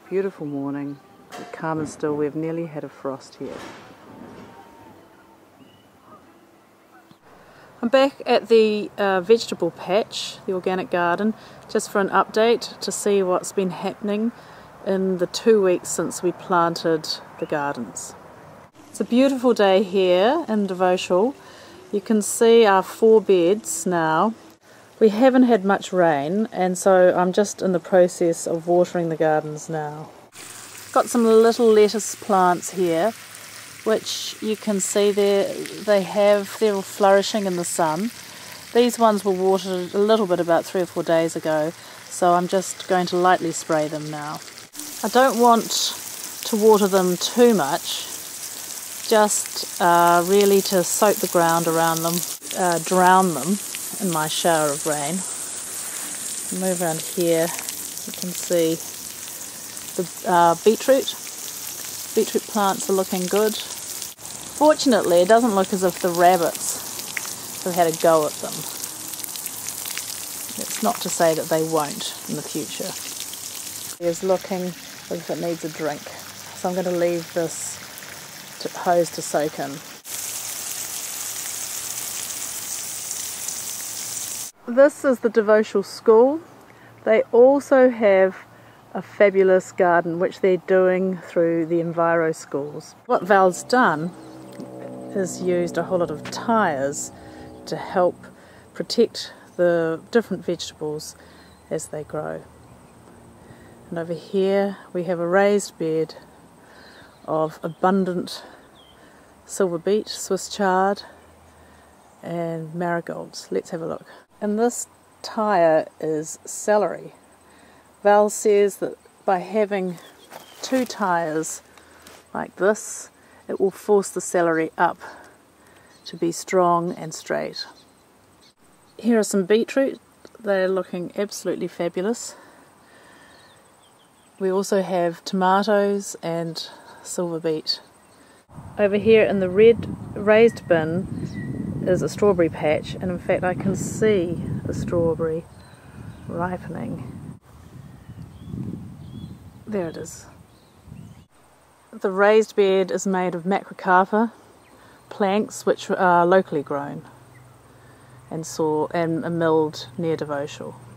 beautiful morning, calm and still. We've nearly had a frost here. I'm back at the vegetable patch, the organic garden, just for an update to see what's been happening in the 2 weeks since we planted the gardens. It's a beautiful day here in Devotional. You can see our 4 beds now. We haven't had much rain, and so I'm just in the process of watering the gardens now. Got some little lettuce plants here, which you can see there. They're all flourishing in the sun. These ones were watered a little bit about 3 or 4 days ago, so I'm just going to lightly spray them now. I don't want to water them too much, just really to soak the ground around them, drown them in my shower of rain. Move around here, you can see the beetroot plants are looking good. Fortunately, it doesn't look as if the rabbits have had a go at them. It's not to say that they won't in the future. It's looking as if it needs a drink, so I'm going to leave this hose to soak in. This is the Devotional School. They also have a fabulous garden which they're doing through the Enviro schools. What Val's done is used a whole lot of tyres to help protect the different vegetables as they grow. And over here we have a raised bed of abundant silver beet, Swiss chard and marigolds. Let's have a look. And this tyre is celery. Val says that by having 2 tyres like this, it will force the celery up to be strong and straight. Here are some beetroot. They're looking absolutely fabulous. We also have tomatoes and silver beet. Over here in the red raised bin is a strawberry patch, and in fact I can see the strawberry ripening. There it is. The raised bed is made of macrocarpa planks, which are locally grown and milled near Devotional.